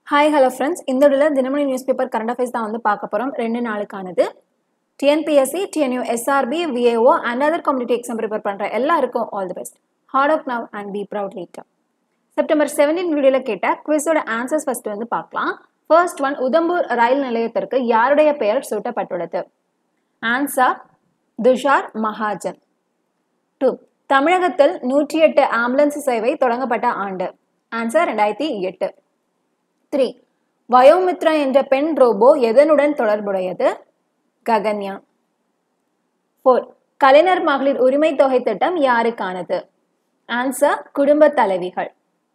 Hi, hello friends. இந்த வீடியோல Dinamani newspaper current affairs தான் வந்து பார்க்க போறோம். 2 நாளுக்கானது. TNPSC, TNUSRB, VAO and other competitive exam prepare பண்ற எல்லாருக்கும் all the best. Hard work now and be proud later. September 17 வீடியோல கேட்ட குவிஸோட ஆன்சர்ஸ் ஃபர்ஸ்ட் வந்து பார்க்கலாம். ஃபர்ஸ்ட் ஒன், உதம்பூர் ரயில் நிலையத்திற்கு யாருடைய பெயர் சூட்டப்பட்டுள்ளது? ஆன்சர் துஷார் மகாஜன். 2, தமிழகத்தில் 108 ஆம்புலன்ஸ் சேவை தொடங்கப்பட்ட ஆண்டு? ஆன்சர் 2008. 3, வயோமித்ரா என்ற பெண் ரோபோ எதனுடன் தொடர்புடையது? ககன்யான். 4, கலைஞர் மகளிர் உரிமை தொகை திட்டம் யாருக்கானது? ஆன்சர் குடும்ப தலைவிகள்.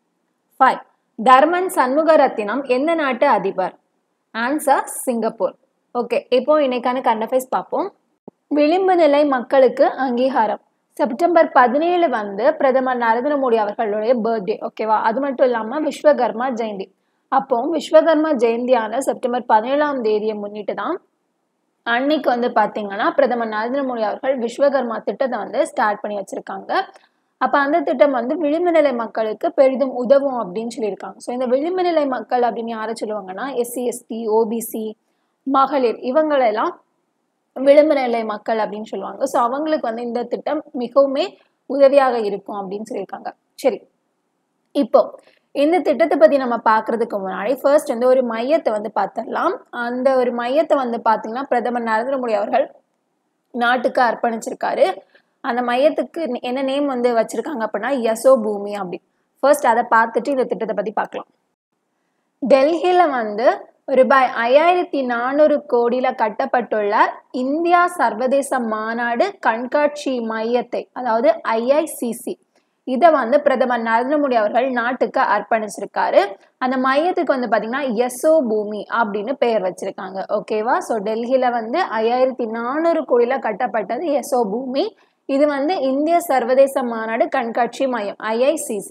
5, தர்மன் சண்முகரத்தினம் எந்த நாட்டு அதிபர்? Answer Singapore. ஓகே, இப்போ இன்னைக்கான கரண்ட் அஃபேர்ஸ் பார்ப்போம். விளிம்பு நிலை மக்களுக்கு அங்கீகாரம். செப்டம்பர் 17 வந்து பிரதமர் நரேந்திர மோடி அவர்களுடைய பர்த்டே. ஓகேவா? அது மட்டும் இல்லாம விஸ்வகர்மா ஜெயந்தி. அப்போ விஸ்வகர்மா ஜெயந்தியான செப்டம்பர் 17ஆம் தேதியை முன்னிட்டு தான் அன்னைக்கு வந்து பாத்தீங்கன்னா பிரதமர் நரேந்திர மோடி அவர்கள் விஸ்வகர்மா திட்டத்தை வந்து ஸ்டார்ட் பண்ணி வச்சிருக்காங்க. அப்ப அந்த திட்டம் வந்து விளிம்பு நிலை மக்களுக்கு பெரிதும் உதவும் அப்படின்னு சொல்லியிருக்காங்க. ஸோ இந்த விளிம்பு நிலை மக்கள் அப்படின்னு யாரை சொல்லுவாங்கன்னா SC, ST, OBC, மகளிர், இவங்களெல்லாம் விளிம்பு நிலை மக்கள் அப்படின்னு சொல்லுவாங்க. ஸோ அவங்களுக்கு வந்து இந்த திட்டம் மிகவுமே உதவியாக இருக்கும் அப்படின்னு சொல்லியிருக்காங்க. சரி, இப்போ இந்த திட்டத்தை பத்தி நம்ம பாக்குறதுக்கு முன்னாடி ஃபர்ஸ்ட் வந்து ஒரு மையத்தை வந்து பார்த்துடலாம். அந்த ஒரு மையத்தை வந்து பாத்தீங்கன்னா பிரதமர் நரேந்திர மோடி அவர்கள் நாட்டுக்கு அர்ப்பணிச்சிருக்காரு. அந்த மையத்துக்கு என்ன நேம் வந்து வச்சிருக்காங்க அப்படின்னா யசோ பூமி அப்படி. ஃபர்ஸ்ட் அதை பார்த்துட்டு இந்த திட்டத்தை பத்தி பார்க்கலாம். டெல்லியில வந்து ரூபாய் 5400 கோடியில கட்டப்பட்டுள்ள இந்தியா சர்வதேச மாநாடு கண்காட்சி மையத்தை, அதாவது IICC, இதை வந்து பிரதமர் நரேந்திர மோடி அவர்கள் நாட்டுக்கு அர்ப்பணிச்சிருக்காரு. அந்த மையத்துக்கு வந்து பாத்தீங்கன்னா யசோ பூமி அப்படின்னு பெயர் வச்சிருக்காங்க. ஓகேவா? ஸோ டெல்லியில வந்து 5400 கோடியில கட்டப்பட்டது யசோ பூமி. இது வந்து இந்திய சர்வதேச மாநாடு கண்காட்சி மையம் IICC.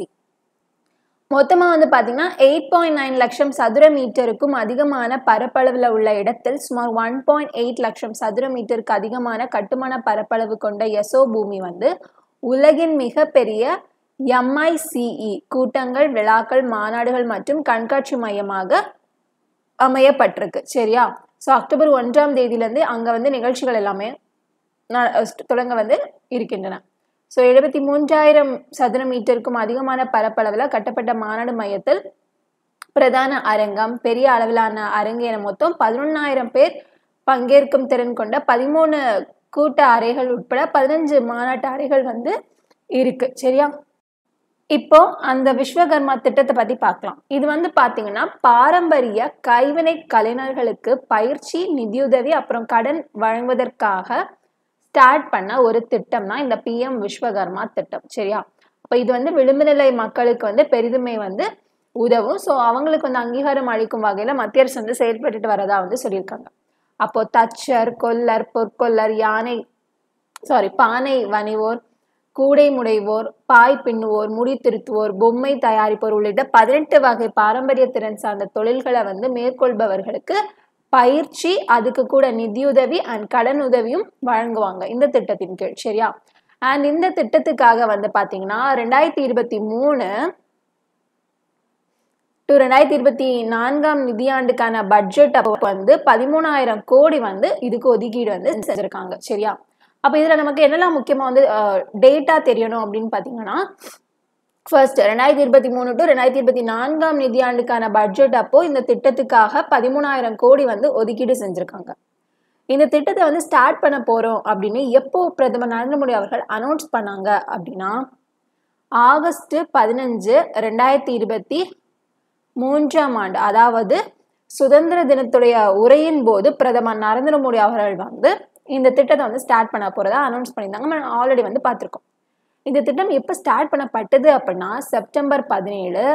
மொத்தமா வந்து பாத்தீங்கன்னா 8.9 லட்சம் சதுர மீட்டருக்கும் அதிகமான பரப்பளவுல உள்ள இடத்தில் சுமார் 1.8 லட்சம் சதுர மீட்டருக்கு அதிகமான கட்டுமான பரப்பளவு கொண்ட யசோ பூமி வந்து உலகின் மிகப்பெரிய MICE கூட்டங்கள், விழாக்கள், மாநாடுகள் மற்றும் கண்காட்சி மையமாக அமையப்பட்டிருக்கு. சரியா? ஸோ அக்டோபர் 1ஆம் தேதியிலிருந்து அங்க வந்து நிகழ்ச்சிகள் எல்லாமே தொடங்க வந்து இருக்கின்றன. ஸோ 73,000 சதுர மீட்டருக்கும் அதிகமான பரப்பளவில் கட்டப்பட்ட மாநாடு மையத்தில் பிரதான அரங்கம், பெரிய அளவிலான அரங்கு என மொத்தம் 11,000 பேர் பங்கேற்கும் திறன் கொண்ட 13 கூட்ட அறைகள் உட்பட 15 மாநாட்டு அறைகள் வந்து இருக்கு. சரியா? இப்போ அந்த விஸ்வகர்மா திட்டத்தை பத்தி பார்க்கலாம். இது வந்து பாத்தீங்கன்னா பாரம்பரிய கைவினை கலைஞர்களுக்கு பயிற்சி, நிதியுதவி அப்புறம் கடன் வழங்குவதற்காக ஸ்டார்ட் பண்ண ஒரு திட்டம் தான் இந்த PM விஸ்வகர்மா திட்டம். சரியா? அப்ப இது வந்து விளிம்பு நிலை மக்களுக்கு வந்து பெரிதுமே வந்து உதவும். ஸோ அவங்களுக்கு வந்து அங்கீகாரம் அளிக்கும் வகையில மத்திய அரசு வந்து செயல்பட்டு வரதா வந்து சொல்லியிருக்காங்க. அப்போ தச்சர், கொல்லர், பொற்கொல்லர், பானை வணிவோர், கூடை முடைவோர், பாய் பின்னுவோர், முடி திருத்துவோர், பொம்மை தயாரிப்போர் உள்ளிட்ட 18 வகை பாரம்பரிய திறன் சார்ந்த தொழில்களை வந்து மேற்கொள்பவர்களுக்கு பயிற்சி, அதுக்கு கூட நிதியுதவி அண்ட் கடன் உதவியும் வழங்குவாங்க இந்த திட்டத்தின் கீழ். சரியா? அண்ட் இந்த திட்டத்துக்காக வந்து பாத்தீங்கன்னா 2023 to 2024ஆம் நிதியாண்டுக்கான பட்ஜெட் அப்போ வந்து 13,000 கோடி வந்து இதுக்கு ஒதுக்கீடு வந்து செஞ்சிருக்காங்க. சரியா? அப்ப இதுல நமக்கு என்னெல்லாம் முக்கியமா வந்து டேட்டா தெரியணும் அப்படின்னு பாத்தீங்கன்னா, ஃபர்ஸ்ட் 2023 to 2024ஆம் நிதியாண்டுக்கான பட்ஜெட் அப்போ இந்த திட்டத்துக்காக 13,000 கோடி வந்து ஒதுக்கீடு செஞ்சிருக்காங்க. இந்த திட்டத்தை வந்து ஸ்டார்ட் பண்ண போறோம் அப்படின்னு எப்போ பிரதமர் நரேந்திர மோடி அவர்கள் அனௌன்ஸ் பண்ணாங்க அப்படின்னா ஆகஸ்ட் 15, 2023ஆம் ஆண்டு, அதாவது சுதந்திர தினத்துடைய உரையின் போது பிரதமர் நரேந்திர மோடி அவர்கள் வந்து இந்த திட்டத்தை வந்து ஸ்டார்ட் பண்ண போறதா அனௌன்ஸ் பண்ணியிருந்தாங்க. நம்ம ஆல்ரெடி வந்து பார்த்துருக்கோம். இந்த திட்டம் எப்போ ஸ்டார்ட் பண்ணப்பட்டது அப்படின்னா செப்டம்பர் 17,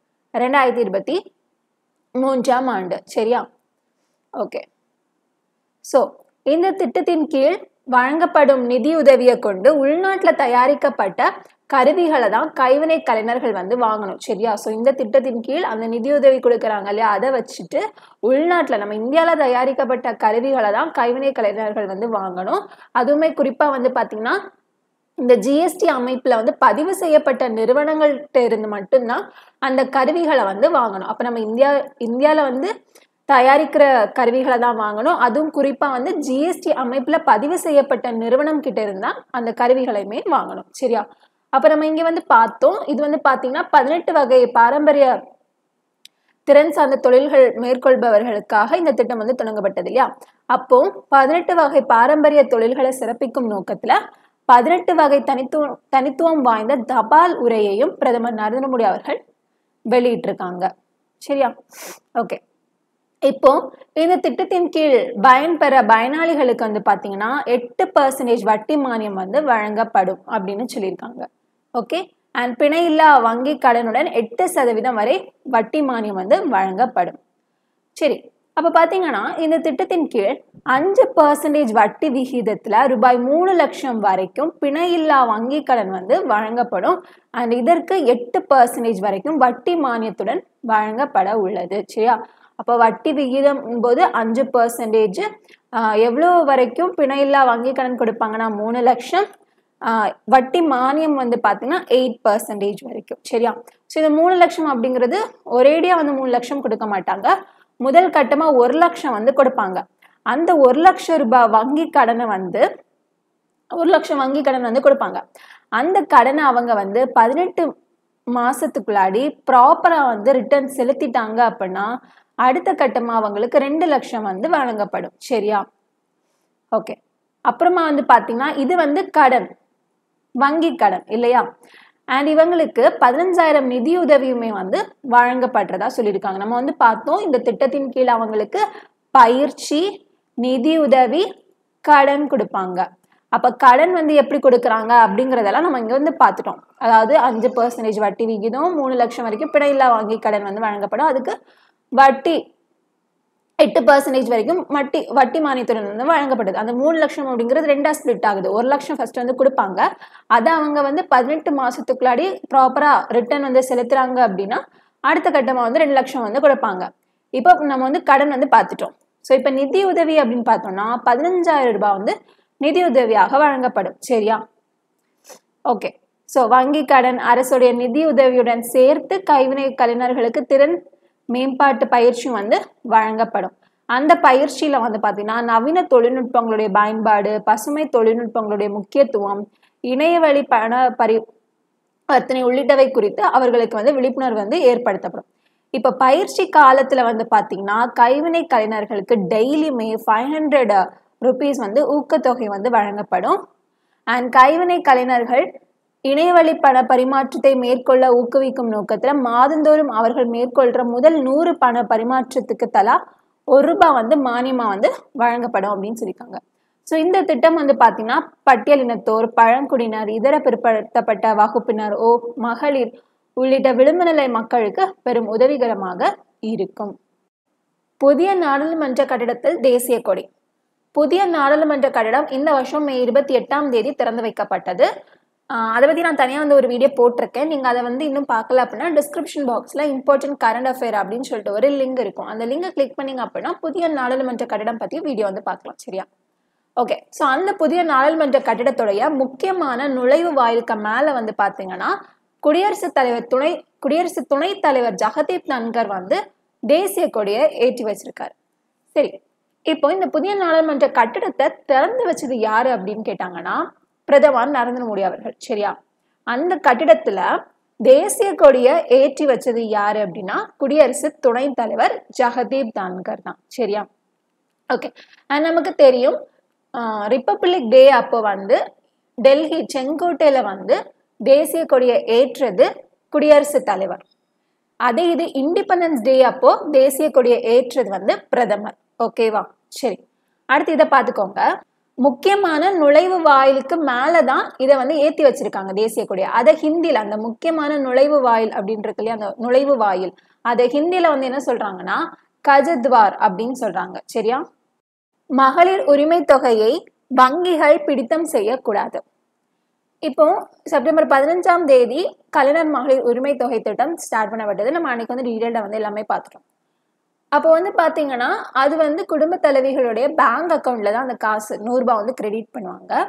2023ஆம் ஆண்டு. சரியா? ஓகே. ஸோ இந்த திட்டத்தின் கீழ் வழங்கப்படும் நிதியுதவியை கொண்டு உள்நாட்டில் தயாரிக்கப்பட்ட கருவிகளை தான் கைவினை கலைஞர்கள் வந்து வாங்கணும். சரியா? ஸோ இந்த திட்டத்தின் கீழ் அந்த நிதியுதவி கொடுக்குறாங்க இல்லையா, அதை வச்சுட்டு உள்நாட்டில் நம்ம இந்தியாவில் தயாரிக்கப்பட்ட கருவிகளை தான் கைவினை கலைஞர்கள் வந்து வாங்கணும். அதுவுமே குறிப்பாக வந்து பார்த்தீங்கன்னா இந்த ஜிஎஸ்டி அமைப்புல வந்து பதிவு செய்யப்பட்ட நிறுவனங்கள்கிட்ட இருந்து மட்டும்தான் அந்த கருவிகளை வந்து வாங்கணும். அப்ப நம்ம இந்தியால வந்து தயாரிக்கிற கருவிகளை தான் வாங்கணும். அதுவும் குறிப்பா வந்து ஜிஎஸ்டி அமைப்புல பதிவு செய்யப்பட்ட நிறுவனம் கிட்ட இருந்தா அந்த கருவிகளையுமே வாங்கணும். சரியா? அப்ப நம்ம இங்க வந்து பார்த்தோம். இது வந்து பாத்தீங்கன்னா 18 வகை பாரம்பரிய திறன் சார்ந்த தொழில்கள் மேற்கொள்பவர்களுக்காக இந்த திட்டம் வந்து தொடங்கப்பட்டது இல்லையா? அப்போ 18 வகை பாரம்பரிய தொழில்களை சிறப்பிக்கும் நோக்கத்துல 18 வகை தனித்துவம் வாய்ந்த தபால் உரையையும் பிரதமர் நரேந்திர மோடி அவர்கள் வெளியிட்டிருக்காங்க. சரியா? ஓகே. இப்போ இந்த திட்டத்தின் கீழ் பயன்பெற பயனாளிகளுக்கு வந்து பாத்தீங்கன்னா 8% வட்டி மானியம் வந்து வழங்கப்படும் அப்படின்னு சொல்லியிருக்காங்க. ஓகே. அண்ட் பிணையில்லா வங்கி கடனுடன் 8% வரை வட்டி மானியம் வந்து வழங்கப்படும். சரி, அப்ப பாத்தீங்கன்னா இந்த திட்டத்தின் கீழ் 5% வட்டி விகிதத்துல ரூபாய் 3 லட்சம் வரைக்கும் பிணையில்லா வங்கி கடன் வந்து வழங்கப்படும். அண்ட் இதற்கு 8% வரைக்கும் வட்டி மானியத்துடன் வழங்கப்பட உள்ளது. சரியா? அப்போ வட்டி விகிதம் போது 5%, எவ்வளவு வரைக்கும் பிணையில்லா வங்கி கடன் கொடுப்பாங்கன்னா 3 லட்சம், வட்டி மானியம் வந்து பாத்தீங்கன்னா 8% வரைக்கும். சரியா? ஸோ இந்த 3 லட்சம் அப்படிங்கிறது ஒரேடியா வந்து 3 லட்சம் கொடுக்க மாட்டாங்க. முதல் கட்டமா 1 லட்சம் வந்து கொடுப்பாங்க. அந்த 1 லட்சம் ரூபாய் வங்கி கடனை வந்து 1 லட்சம் வங்கி கடன் வந்து கொடுப்பாங்க. அந்த கடனை அவங்க வந்து 18 மாசத்துக்குள்ளாடி ப்ராப்பரா வந்து ரிட்டர்ன் செலுத்திட்டாங்க அப்படின்னா அடுத்த கட்டமா அவங்களுக்கு 2 லட்சம் வந்து வழங்கப்படும். சரியா? ஓகே. அப்புறமா வந்து பாத்தீங்கன்னா இது வந்து கடன், வங்கி கடன் இல்லையா? அண்ட் இவங்களுக்கு 15,000 நிதியுதவியுமே வந்து வழங்கப்படுறதா சொல்லியிருக்காங்க. நம்ம வந்து பார்த்தோம் இந்த திட்டத்தின் கீழ் அவங்களுக்கு பயிற்சி, நிதியுதவி, கடன் கொடுப்பாங்க. அப்ப கடன் வந்து எப்படி கொடுக்குறாங்க அப்படிங்கறதெல்லாம் நம்ம இங்க வந்து பார்த்துட்டோம். அதாவது 5% வட்டி விகிதம், 3 லட்சம் வரைக்கும் பிணையில்லா வங்கி கடன் வந்து வழங்கப்படும். அதுக்கு வட்டி 8% வரைக்கும் வட்டி மானியத்துடன் வந்து வழங்கப்படுது. அந்த 3 லட்சம் அப்படிங்கிறது 2ஆ ஸ்பிளிட் ஆகுது. 1 லட்சம் ஃபர்ஸ்ட் வந்து கொடுப்பாங்க. அதை அவங்க வந்து 18 மாசத்துக்குள்ளாடி ப்ராப்பரா ரிட்டர்ன் வந்து செலுத்துறாங்க அப்படின்னா அடுத்த கட்டமா வந்து 2 லட்சம் வந்து கொடுப்பாங்க. இப்போ நம்ம வந்து கடன் வந்து பார்த்துட்டோம். ஸோ இப்போ நிதி உதவி அப்படின்னு பார்த்தோம்னா 15,000 ரூபாய் வந்து நிதி உதவியாக வழங்கப்படும். சரியா? ஓகே. ஸோ வங்கி கடன், அரசுடைய நிதி உதவியுடன் சேர்த்து கைவினை கலைஞர்களுக்கு திறன் மேம்பாட்டு பயிற்சியும் வந்து வழங்கப்படும். அந்த பயிற்சியில வந்து பாத்தீங்கன்னா நவீன தொழில்நுட்பங்களுடைய பயன்பாடு, பசுமை தொழில்நுட்பங்களுடைய முக்கியத்துவம், இணையவழி பண பரிவர்த்தனை உள்ளிட்டவை குறித்து அவர்களுக்கு வந்து விழிப்புணர்வு வந்து ஏற்படுத்தப்படும். இப்ப பயிற்சி காலத்துல வந்து பாத்தீங்கன்னா கைவினை கலைஞர்களுக்கு டெய்லியுமே 500 rupees வந்து ஊக்கத்தொகை வந்து வழங்கப்படும். அண்ட் கைவினை கலைஞர்கள் இணையவழி பண பரிமாற்றத்தை மேற்கொள்ள ஊக்குவிக்கும் நோக்கத்துல மாதந்தோறும் அவர்கள் மேற்கொள்ற முதல் 100 பண பரிமாற்றத்துக்கு தலா 1 ரூபாய் வந்து மானியமா வந்து வழங்கப்படும் அப்படின்னு சொல்லியிருக்காங்க. ஸோ இந்த திட்டம் வந்து பாத்தீங்கன்னா பட்டியலினத்தோர், பழங்குடியினர், இதர பிற்படுத்தப்பட்ட வகுப்பினர், மகளிர் உள்ளிட்ட விளிம்புநிலை மக்களுக்கு பெரும் உதவிகரமாக இருக்கும். புதிய நாடாளுமன்ற கட்டிடத்தில் தேசிய கொடி. புதிய நாடாளுமன்ற கட்டிடம் இந்த வருஷம் மே 28ஆம் தேதி திறந்து வைக்கப்பட்டது. அதை பற்றி நான் தனியாக வந்து ஒரு வீடியோ போட்டிருக்கேன். நீங்கள் அதை வந்து இன்னும் பார்க்கல அப்படின்னா டிஸ்கிரிப்ஷன் பாக்ஸில் இம்பார்ட்டன்ட் கரண்ட் அஃபேர் அப்படின்னு சொல்லிட்டு ஒரு லிங்க் இருக்கும். அந்த லிங்கை கிளிக் பண்ணிங்க அப்படின்னா புதிய நாடாளுமன்ற கட்டிடம் பற்றி வீடியோ வந்து பார்க்கலாம். சரியா? ஓகே. ஸோ அந்த புதிய நாடாளுமன்ற கட்டிடத்துடைய முக்கியமான நுழைவு வாயிலுக்கு மேலே வந்து பார்த்தீங்கன்னா குடியரசு துணைத் தலைவர் ஜெகதீப் தன்கர் வந்து தேசிய கொடியை ஏற்றி வச்சிருக்காரு. சரி, இப்போ இந்த புதிய நாடாளுமன்ற கட்டிடத்தை திறந்து வச்சது யாரு அப்படின்னு கேட்டாங்கன்னா பிரதமர் நரேந்திர மோடி அவர்கள். சரியா? அந்த கட்டிடத்துல தேசிய கொடியை ஏற்றி வச்சது யாரு அப்படின்னா குடியரசு துணைத் தலைவர் ஜெகதீப் தன்கர் தான். சரியா? ஓகே. நமக்கு தெரியும் ரிப்பப்ளிக் டே அப்போ வந்து டெல்லி செங்கோட்டையில வந்து தேசிய கொடியை ஏற்றது குடியரசுத் தலைவர். அதே இது இண்டிபெண்டன்ஸ் டே அப்போ தேசிய கொடியை ஏற்றது வந்து பிரதமர். ஓகேவா? சரி, அடுத்து இதை பார்த்துக்கோங்க. முக்கியமான நுழைவு வாயிலுக்கு மேலதான் இதை வந்து ஏத்தி வச்சிருக்காங்க தேசிய கொடியை. அதை ஹிந்தியில அந்த முக்கியமான நுழைவு வாயில் அப்படின்றது இல்லையா, அந்த நுழைவு வாயில் அதை ஹிந்தியில வந்து என்ன சொல்றாங்கன்னா கஜத்வார் அப்படின்னு சொல்றாங்க. சரியா? மகளிர் உரிமை தொகையை வங்கிகள் பிடித்தம் செய்யக்கூடாது. இப்போ செப்டம்பர் 15ஆம் தேதி கலைஞர் மகளிர் உரிமை தொகை திட்டம் ஸ்டார்ட் பண்ணப்பட்டது. நம்ம அன்னைக்கு வந்து டீடைல்டா வந்து எல்லாமே பார்த்துட்டோம். அப்போ வந்து பாத்தீங்கன்னா அது வந்து குடும்ப தலைவிகளுடைய பேங்க் அக்கௌண்ட்ல தான் அந்த காசு 100 ரூபாய் வந்து கிரெடிட் பண்ணுவாங்க.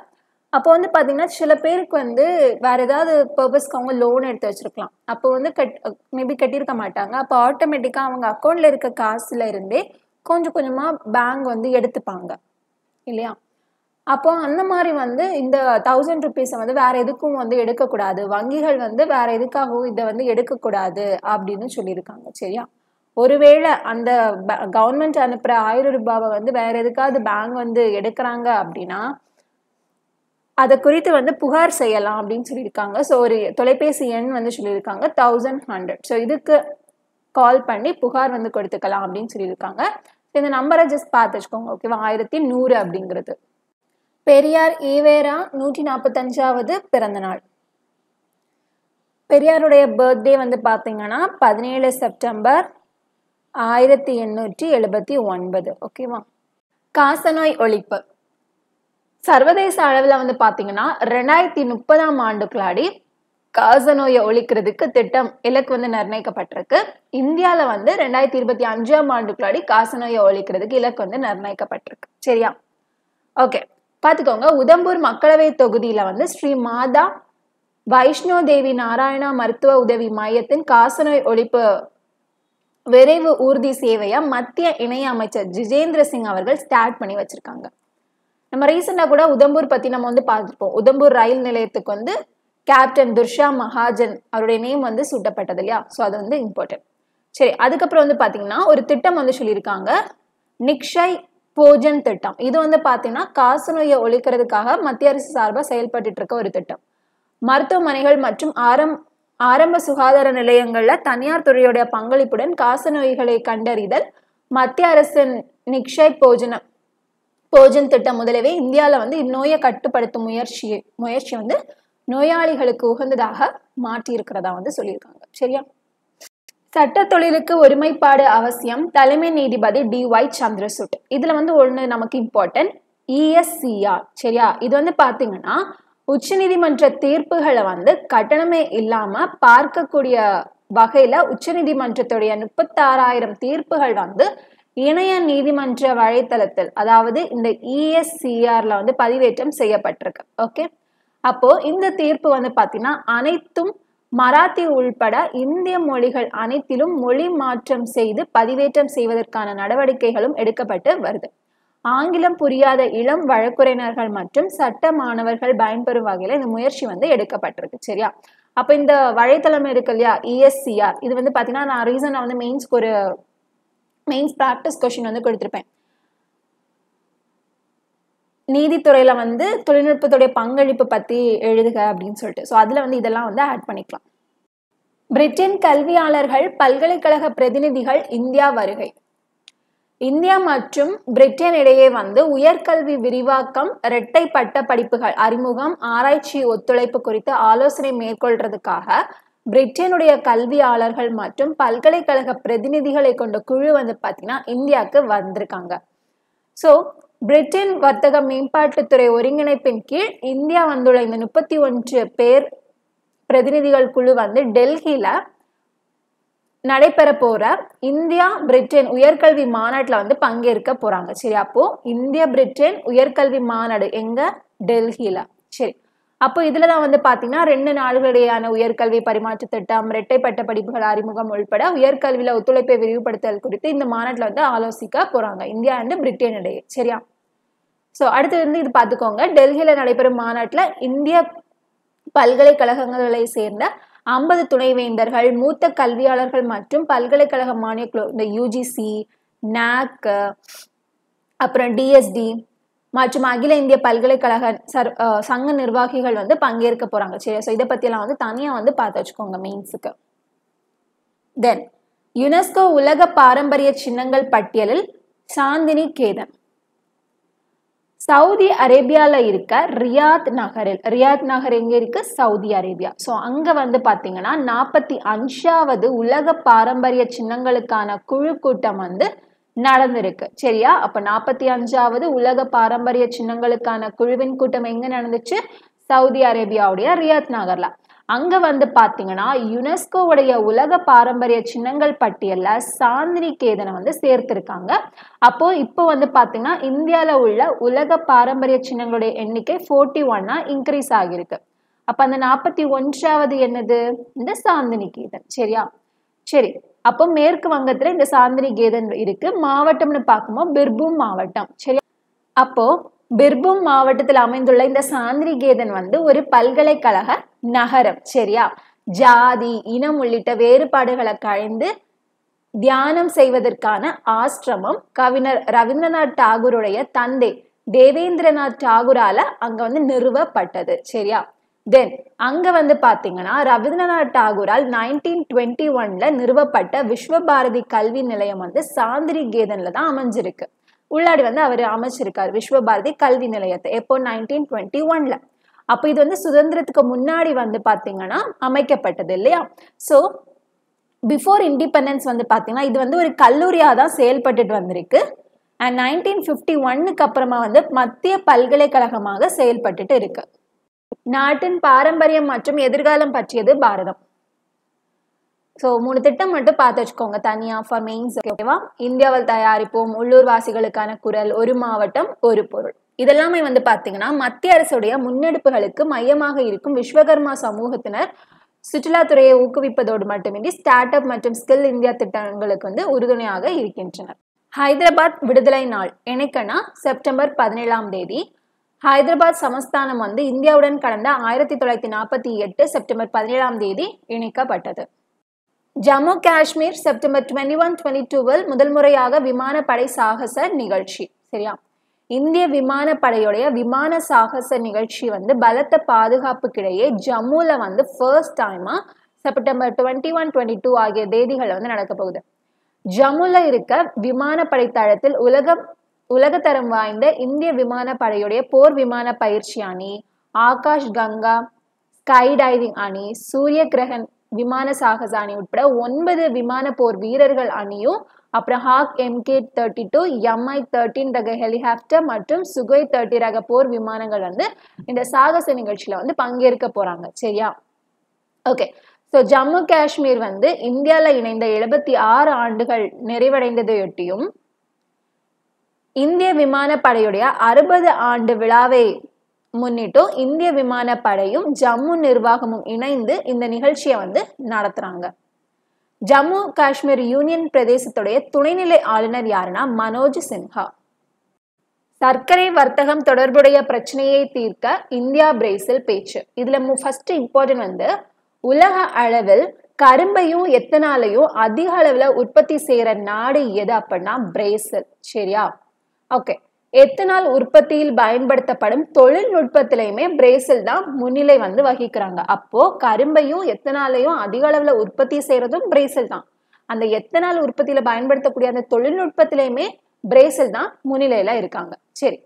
அப்போ வந்து பார்த்தீங்கன்னா சில பேருக்கு வந்து வேற ஏதாவது பர்பஸ்க்கு அவங்க லோன் எடுத்து வச்சிருக்கலாம். அப்போ வந்து மேபி கட்டியிருக்க மாட்டாங்க. அப்போ ஆட்டோமேட்டிக்காக அவங்க அக்கௌண்ட்ல இருக்க காசுல இருந்தே கொஞ்சம் கொஞ்சமாக பேங்க் வந்து எடுத்துப்பாங்க இல்லையா? அப்போ அந்த மாதிரி வந்து இந்த 1000 ருபீஸை வந்து வேற எதுக்கும் வந்து எடுக்கக்கூடாது, வங்கிகள் வந்து வேற எதுக்காகவும் இதை வந்து எடுக்கக்கூடாது அப்படின்னு சொல்லியிருக்காங்க. சரியா? ஒருவேளை அந்த கவர்மெண்ட் அனுப்புற 1000 ரூபாவை வந்து வேற எதுக்காவது பேங்க் வந்து எடுக்கிறாங்க அப்படின்னா அதை குறித்து வந்து புகார் செய்யலாம் அப்படின்னு சொல்லியிருக்காங்க. ஸோ ஒரு தொலைபேசி எண் வந்து சொல்லியிருக்காங்க 1100. ஸோ இதுக்கு கால் பண்ணி புகார் வந்து கொடுத்துக்கலாம் அப்படின்னு சொல்லியிருக்காங்க. இந்த நம்பரை ஜஸ்ட் பார்த்து வச்சுக்கோங்க. ஓகேவா? 1100 அப்படிங்கிறது. பெரியார் ஈவேரா 145வது பிறந்த நாள். பெரியாருடைய பர்த்டே வந்து பார்த்தீங்கன்னா 17 செப்டம்பர் 1879. ஓகேவா? காசநோய் ஒழிப்பு. சர்வதேச அளவில் வந்து பார்த்தீங்கன்னா 2030ஆம் ஆண்டுக்குள்ளாடி காசநோயை ஒழிக்கிறதுக்கு திட்டம் இலக்கு வந்து நிர்ணயிக்கப்பட்டிருக்கு. இந்தியாவில் வந்து 2025ஆம் ஆண்டுக்குள்ளாடி காசநோயை ஒழிக்கிறதுக்கு இலக்கு வந்து நிர்ணயிக்கப்பட்டிருக்கு. சரியா? ஓகே, பார்த்துக்கோங்க. உதம்பூர் மக்களவை தொகுதியில வந்து ஸ்ரீ மாதா வைஷ்ணோ தேவி நாராயணா மருத்துவ உதவி மையத்தின் காசநோய் ஒழிப்பு விரைவு ஊர்தி சேவையை மத்திய இணை அமைச்சர் ஜிதேந்திர சிங் அவர்கள் ஸ்டார்ட் பண்ணி வச்சிருக்காங்க. நம்ம ரீசெண்டா கூட உதம்பூர் பத்தி நம்ம வந்து பார்த்துருப்போம். உதம்பூர் ரயில் நிலையத்துக்கு வந்து கேப்டன் துர்ஷா மகாஜன் அவருடைய நேம் வந்து சூட்டப்பட்டது இல்லையா? ஸோ அது வந்து இம்பார்ட்டன்ட். சரி, அதுக்கப்புறம் வந்து பார்த்தீங்கன்னா ஒரு திட்டம் வந்து சொல்லியிருக்காங்க, நிக்ஷய் போஜன் திட்டம். இது வந்து பார்த்தீங்கன்னா காசநோயை ஒழிக்கிறதுக்காக மத்திய அரசு சார்பாக செயல்பட்டு இருக்க ஒரு திட்டம். மருத்துவமனைகள் மற்றும் ஆரம்ப சுகாதார நிலையங்கள்ல தனியார் துறையுடைய பங்களிப்புடன் காசநோய்களை கண்டறிதல் மத்திய அரசின் நிக்ஷய் போஜன் திட்டம் முதலவே இந்தியாவில் வந்து இந்நோயை கட்டுப்படுத்தும் முயற்சி வந்து நோயாளிகளுக்கு உகந்ததாக மாற்றி இருக்கிறதா வந்து சொல்லியிருக்காங்க. சரியா? சட்ட தொழிலுக்கு ஒருமைப்பாடு அவசியம். தலைமை நீதிபதி DY சந்திரசூட். இதுல வந்து ஒண்ணு நமக்கு இம்பார்ட்டன்ட், ESCR. சரியா? இது வந்து பாத்தீங்கன்னா உச்சநீதிமன்ற தீர்ப்புகளை வந்து கட்டணமே இல்லாம பார்க்கக்கூடிய வகையில உச்சநீதிமன்றத்துடைய 36,000 தீர்ப்புகள் வந்து இணைய நீதிமன்ற வலைத்தளத்தில், அதாவது இந்த ESCRல வந்து பதிவேற்றம் செய்யப்பட்டிருக்கு. ஓகே, அப்போ இந்த தீர்ப்பு வந்து பாத்தீங்கன்னா அனைத்தும் மராத்தி உள்பட இந்திய மொழிகள் அனைத்திலும் மொழி மாற்றம் செய்து பதிவேற்றம் செய்வதற்கான நடவடிக்கைகளும் எடுக்கப்பட்டு வருது. ஆங்கிலம் புரியாத இளம் வழக்குரைஞர்கள் மற்றும் சட்ட மாணவர்கள் பயன்பெறும் வகையில இந்த முயற்சி வந்து எடுக்கப்பட்டிருக்கு. சரியா? அப்ப இந்த வலைத்தளம் இருக்கு இல்லையா, ESCR, இது வந்து பாத்தீங்கன்னா நான் ரீசனா வந்து மெயின்ஸ் பிராக்டிஸ் கொஸ்டின் வந்து கொடுத்திருப்பேன். நீதித்துறையில வந்து தொழில்நுட்பத்துடைய பங்களிப்பு பத்தி எழுதுக அப்படின்னு சொல்லிட்டு. ஸோ அதுல வந்து இதெல்லாம் வந்து ஆட் பண்ணிக்கலாம். பிரிட்டன் கல்வியாளர்கள் பல்கலைக்கழக பிரதிநிதிகள் இந்தியா வருகை. இந்தியா மற்றும் பிரிட்டன் இடையே வந்து உயர்கல்வி விரிவாக்கம், இரட்டை பட்ட படிப்புகள் அறிமுகம், ஆராய்ச்சி ஒத்துழைப்பு குறித்து ஆலோசனை மேற்கொள்றதுக்காக பிரிட்டனுடைய கல்வியாளர்கள் மற்றும் பல்கலைக்கழக பிரதிநிதிகளை கொண்ட குழு வந்து பார்த்தீங்கன்னா இந்தியாவுக்கு வந்திருக்காங்க. ஸோ பிரிட்டன் வர்த்தக மேம்பாட்டுத்துறை ஒருங்கிணைப்பின் கீழ் இந்தியா வந்துள்ள இந்த 31 பேர் பிரதிநிதிகள் குழு வந்து டெல்லியில நடைபெற போற இந்தியா பிரிட்டன் உயர்கல்வி மாநாட்டில் வந்து பங்கேற்க போறாங்க. சரி, அப்போ இந்தியா பிரிட்டன் உயர்கல்வி மாநாடு எங்க? டெல்லியில. சரி, அப்போ இதுலதான் வந்து பாத்தீங்கன்னா 2 நாடுகளிடையான உயர்கல்வி பரிமாற்ற திட்டம், இரட்டை பட்ட படிப்புகள் அறிமுகம் உள்பட உயர்கல்வியில ஒத்துழைப்பை விரிவுபடுத்தல் குறித்து இந்த மாநாட்டில் வந்து ஆலோசிக்க போறாங்க இந்தியா அண்ட் பிரிட்டன் இடையே. சரியா? ஸோ அடுத்து வந்து இது பார்த்துக்கோங்க. டெல்லியில நடைபெறும் மாநாட்டில் இந்திய பல்கலைக்கழகங்களை சேர்ந்த 50 துணைவேந்தர்கள், மூத்த கல்வியாளர்கள் மற்றும் பல்கலைக்கழக மானிய குழு, இந்த UGC, NAC, அப்புறம் DSD மற்றும் அகில இந்திய பல்கலைக்கழக சங்க நிர்வாகிகள் வந்து பங்கேற்க போறாங்க. சரி, ஸோ இதை பத்தியெல்லாம் வந்து தனியா வந்து பார்த்து வச்சுக்கோங்க மெயின்ஸுக்கு. தென் யுனெஸ்கோ உலக பாரம்பரிய சின்னங்கள் பட்டியலில் சாந்தினி கேதன். சவுதி அரேபியால இருக்க ரியாத் நகர் எங்க இருக்கு? Saudi Arabia. ஸோ அங்க வந்து பாத்தீங்கன்னா 45வது உலக பாரம்பரிய சின்னங்களுக்கான குழு கூட்டம் வந்து நடந்திருக்கு. சரியா? அப்ப 45வது உலக பாரம்பரிய சின்னங்களுக்கான குழுவின் கூட்டம் எங்க நடந்துச்சு? சவுதி அரேபியாவுடைய ரியாத் நகர்ல. அங்க வந்து பாத்தீங்கன்னா யுனெஸ்கோவுடைய உலக பாரம்பரிய சின்னங்கள் பட்டியல்ல சாந்தினிகேதனை வந்து சேர்த்திருக்காங்க. அப்போ இப்போ வந்து பாத்தீங்கன்னா இந்தியால உள்ள உலக பாரம்பரிய சின்னங்களுடைய எண்ணிக்கை 41 இன்க்ரீஸ் ஆகியிருக்கு. அப்ப அந்த 41வது என்னது? இந்த சாந்தினிகேதன். சரியா? சரி, அப்போ மேற்கு வங்கத்துல இந்த சாந்தினிகேதன் இருக்கு. மாவட்டம்னு பார்க்கும்போது பிர்பூம் மாவட்டம். சரியா? அப்போ பிர்பூம் மாவட்டத்தில் அமைந்துள்ள இந்த சாந்தினிகேதன் வந்து ஒரு பல்கலைக்கழக நகரம். சரியா? ஜாதி, இனம் உள்ளிட்ட வேறுபாடுகளை கழிந்து தியானம் செய்வதற்கான ஆசிரமம் கவிஞர் ரவீந்திரநாத் டாகூருடைய தந்தை தேவேந்திரநாத் டாகூரால அங்க வந்து நிறுவப்பட்டது. சரியா? தென் அங்க வந்து பாத்தீங்கன்னா ரவீந்திரநாத் டாகூரால் 1921ல நிறுவப்பட்ட விஸ்வபாரதி கல்வி நிலையம் வந்து சாந்தினிகேதன்ல தான் அமைஞ்சிருக்கு. உள்ளாடி வந்து அவர் அமைச்சிருக்காரு விஸ்வபாரதி கல்வி நிலையத்தை. எப்போ? 1921ல. அப்போ இது வந்து சுதந்திரத்துக்கு முன்னாடி வந்து பாத்தீங்கன்னா அமைக்கப்பட்டது இல்லையா? ஸோ பிஃபோர் இண்டிபெண்டன்ஸ் வந்து பாத்தீங்கன்னா இது வந்து ஒரு கல்லூரியா தான் செயல்பட்டுட்டு வந்திருக்கு. அண்ட் 1951க்கு அப்புறமா வந்து மத்திய பல்கலைக்கழகமாக செயல்பட்டுட்டு இருக்கு. நாட்டின் பாரம்பரியம் மற்றும் எதிர்காலம் பற்றியது பாரதம். ஸோ 3 திட்டம் மட்டும் பார்த்து வச்சுக்கோங்க தனியா ஃபார் மெயின்ஸ். ஓகேவா? இந்தியாவில் தயாரிப்போம், உள்ளூர்வாசிகளுக்கான குரல், ஒரு மாவட்டம் ஒரு பொருள். இதெல்லாமே வந்து பாத்தீங்கன்னா மத்திய அரசுடைய முன்னெடுப்புகளுக்கு மையமாக இருக்கும் விஸ்வகர்மா சமூகத்தினர் சுற்றுலாத்துறையை ஊக்குவிப்பதோடு மட்டுமின்றி ஸ்டார்ட் அப் மற்றும் ஸ்கில் இந்தியா திட்டங்களுக்கு வந்து உறுதுணையாக இருக்கின்றனர். ஹைதராபாத் விடுதலை நாள் என்னைக்குன்னா செப்டம்பர் 17ஆம் தேதி. ஹைதராபாத் சமஸ்தானம் வந்து இந்தியாவுடன் கடந்த 1948 செப்டம்பர் 17ஆம் தேதி இணைக்கப்பட்டது. ஜம்மு காஷ்மீர் செப்டம்பர் 21, 22 முதல் முறையாக விமானப்படை சாகச நிகழ்ச்சி. சரியா? இந்திய விமானப்படையுடைய விமான சாகச நிகழ்ச்சி வந்து பலத்த பாதுகாப்புக்கிடையே ஜம்முல வந்து ஃபர்ஸ்ட் டைமா செப்டம்பர் 21, 22 ஆகிய தேதிகள் வந்து நடக்க போகுது. ஜம்முல இருக்க விமானப்படை தளத்தில் உலகத்தரம் வாய்ந்த இந்திய விமானப்படையுடைய போர் விமான பயிற்சி அணி, ஆகாஷ் கங்கா ஸ்கை டைவிங் அணி, சூரிய கிரகன் விமான சாகச அணி உட்பட 9 விமான போர் வீரர்கள் அணியும், அப்புறம் ஹாக் MK-32, MI-13 ரக ஹெலிகாப்டர் மற்றும் சுகோய் 30 ரக போர் விமானங்கள் வந்து இந்த சாகச நிகழ்ச்சியில வந்து பங்கேற்க போறாங்க. சரியா? ஓகே. ஸோ ஜம்மு காஷ்மீர் வந்து இந்தியாவில் இணைந்த 76 ஆண்டுகள் நிறைவடைந்ததையொட்டியும் இந்திய விமானப்படையுடைய 60 ஆண்டு விழாவை முன்னிட்டும் இந்திய விமானப்படையும் ஜம்மு நிர்வாகமும் இணைந்து இந்த நிகழ்ச்சியை வந்து நடத்துறாங்க. ஜம்மு காஷ்மீர் யூனியன் பிரதேசத்துடைய துணைநிலை ஆளுநர் யாருன்னா மனோஜ் சின்ஹா. சர்க்கரை வர்த்தகம் தொடர்புடைய பிரச்சனையை தீர்க்க இந்தியா பிரேசில் பேச்சு. இதுல ஃபர்ஸ்ட் இம்பார்ட்டன்ட் வந்து உலக அளவில் கரும்பையும் எத்தனாலையும் அதிக அளவுல உற்பத்தி செய்யற நாடு எது அப்படின்னா பிரேசில். சரியா? ஓகே. எத்தனால் உற்பத்தியில் பயன்படுத்தப்படும் தொழில்நுட்பத்திலையுமே பிரேசில் தான் முன்னிலை வந்து வகிக்கிறாங்க. அப்போ கரும்பையும் எத்தனாலையும் அதிக அளவுல உற்பத்தி செய்யறதும் பிரேசில் தான். அந்த எத்தனால் உற்பத்தியில பயன்படுத்தக்கூடிய அந்த தொழில்நுட்பத்திலையுமே பிரேசில் தான் முன்னிலையில இருக்காங்க. சரி,